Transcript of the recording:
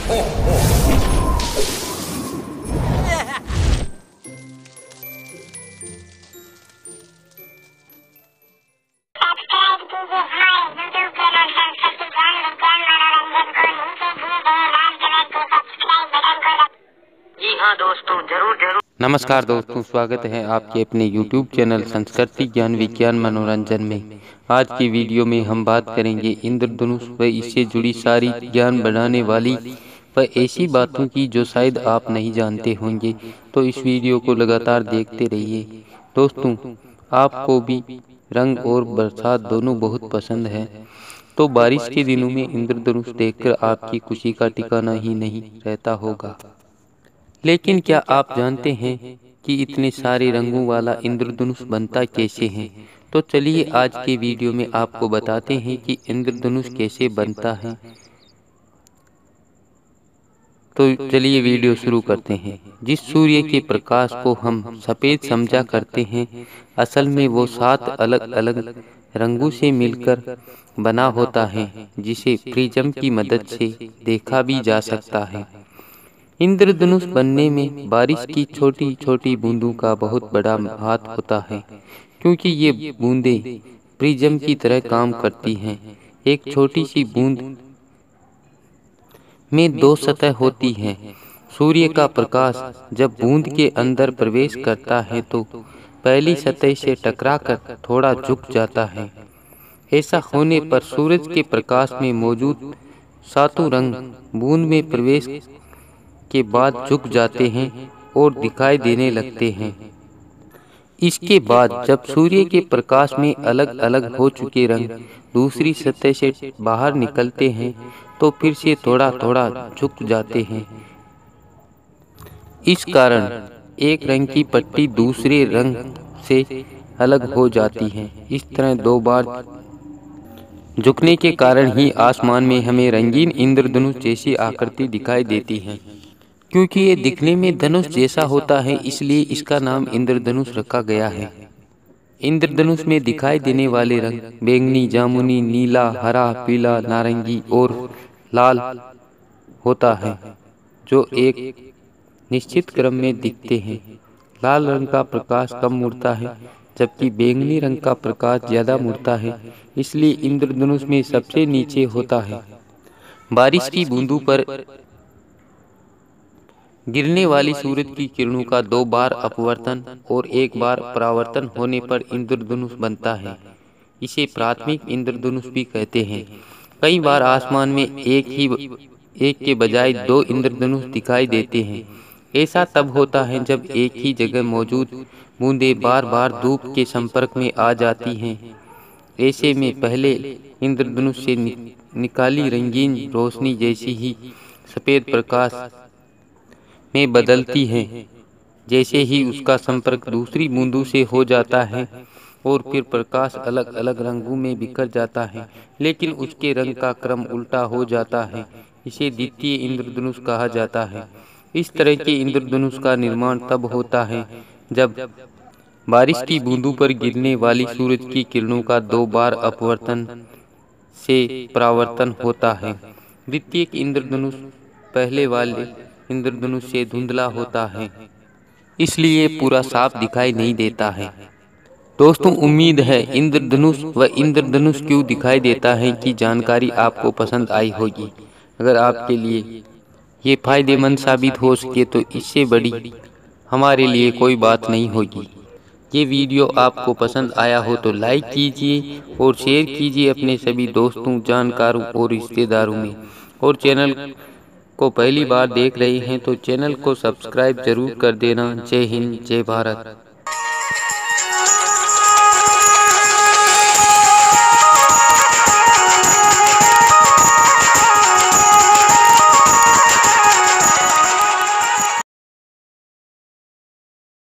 जी हाँ दोस्तों, जरूर। नमस्कार दोस्तों, स्वागत है आपके अपने YouTube चैनल संस्कृति ज्ञान विज्ञान मनोरंजन में। आज की वीडियो में हम बात करेंगे इंद्रधनुष व इससे जुड़ी सारी ज्ञान बढ़ाने वाली व ऐसी बातों की जो शायद आप नहीं जानते होंगे। तो इस वीडियो को लगातार देखते रहिए। दोस्तों, आपको भी रंग और बरसात दोनों बहुत पसंद है, तो बारिश के दिनों में इंद्रधनुष देखकर आपकी खुशी का ठिकाना ही नहीं रहता होगा। लेकिन क्या आप जानते हैं कि इतने सारे रंगों वाला इंद्रधनुष बनता कैसे है? तो चलिए आज के वीडियो में आपको बताते हैं कि इंद्रधनुष कैसे बनता है। तो चलिए वीडियो शुरू करते हैं। जिस सूर्य के प्रकाश को हम सफ़ेद समझा करते हैं, असल में वो 7 अलग अलग रंगों से मिलकर बना होता है, जिसे प्रिज्म की मदद से देखा भी जा सकता है। इंद्रधनुष बनने में बारिश की छोटी छोटी बूंदों का बहुत बड़ा हाथ होता है, क्योंकि ये बूंदें प्रिज्म की तरह काम करती हैं। एक छोटी सी बूंद में 2 सतह होती हैं। सूर्य का प्रकाश जब बूंद के अंदर प्रवेश करता है तो पहली सतह से टकराकर थोड़ा झुक जाता है। ऐसा होने पर सूरज के प्रकाश में मौजूद 7 रंग बूंद में प्रवेश के बाद झुक जाते हैं और दिखाई देने लगते हैं। इसके बाद जब सूर्य के प्रकाश में अलग अलग हो चुके रंग दूसरी सतह से बाहर निकलते हैं तो फिर से थोड़ा थोड़ा झुक जाते हैं। इस कारण एक रंग की पट्टी दूसरे रंग से अलग हो जाती है। इस तरह 2 बार झुकने के कारण ही आसमान में हमें रंगीन इंद्रधनुष जैसी आकृति दिखाई देती है। क्योंकि ये दिखने में धनुष जैसा होता है, इसलिए इसका नाम इंद्रधनुष रखा गया है। इंद्रधनुष में दिखाई देने वाले रंग बैंगनी, जामुनी, नीला, हरा, पीला, नारंगी और लाल होता है, जो एक निश्चित क्रम में दिखते हैं। लाल रंग का प्रकाश कम मुड़ता है, जबकि बैंगनी रंग का प्रकाश ज्यादा मुड़ता है, इसलिए इंद्रधनुष में सबसे नीचे होता है। बारिश की बूंदों पर गिरने वाली सूरज की किरणों का 2 बार अपवर्तन और 1 बार परावर्तन होने पर इंद्रधनुष बनता है। इसे प्राथमिक इंद्रधनुष भी कहते हैं। कई बार आसमान में एक के बजाय 2 इंद्रधनुष दिखाई देते हैं। ऐसा तब होता है जब एक ही जगह मौजूद बूंदें बार बार धूप के संपर्क में आ जाती हैं। ऐसे में पहले इंद्रधनुष से निकाली रंगीन रोशनी जैसी ही सफ़ेद प्रकाश में बदलती है। जैसे ही उसका संपर्क दूसरी बूंदों से हो जाता है और फिर प्रकाश अलग अलग रंगों में बिखर जाता है, लेकिन उसके रंग का क्रम उल्टा हो जाता है। इसे द्वितीय इंद्रधनुष कहा जाता है। इस तरह के इंद्रधनुष का निर्माण तब होता है जब बारिश की बूंदों पर गिरने वाली सूरज की किरणों का 2 बार अपवर्तन से परावर्तन होता है। द्वितीय इंद्रधनुष पहले वाले इंद्रधनुष से धुंधला होता है, इसलिए पूरा साफ दिखाई नहीं देता है। दोस्तों, उम्मीद है इंद्रधनुष व इंद्रधनुष क्यों दिखाई देता है की जानकारी आपको पसंद आई होगी। अगर आपके लिए ये फायदेमंद साबित हो सके तो इससे बड़ी हमारे लिए कोई बात नहीं होगी। ये वीडियो आपको पसंद आया हो तो लाइक कीजिए और शेयर कीजिए अपने सभी दोस्तों, जानकारों और रिश्तेदारों में। और चैनल को पहली बार देख रहे हैं तो चैनल को सब्सक्राइब जरूर कर देना। जय हिंद, जय भारत।